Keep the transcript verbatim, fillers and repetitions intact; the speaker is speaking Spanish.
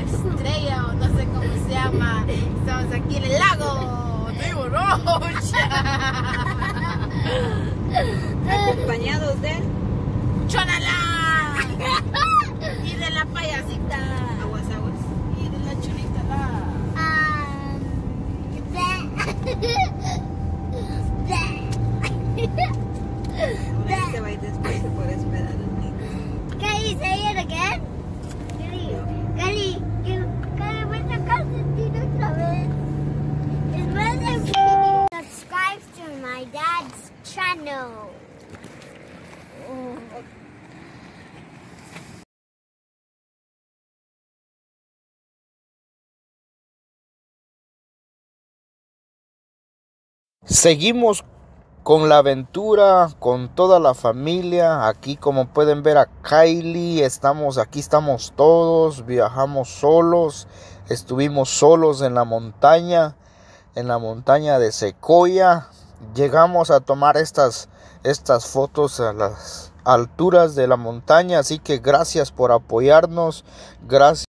estrella o no sé cómo se llama. Estamos aquí en el lago de Orocha. Acompañados de Chonala y de la payasita. aguas aguas. Y de la chulita la. Ahora se va a ir después, se puede esperar un niño. Can you say it again? Cali, Cali, vete a Constantino otra vez. Es más de subscribe to my dad's channel. Seguimos con la aventura, con toda la familia. Aquí, como pueden ver, a Kylie, estamos aquí, estamos todos, viajamos solos, estuvimos solos en la montaña, en la montaña de Sequoia. Llegamos a tomar estas, estas fotos a las alturas de la montaña, así que gracias por apoyarnos, gracias.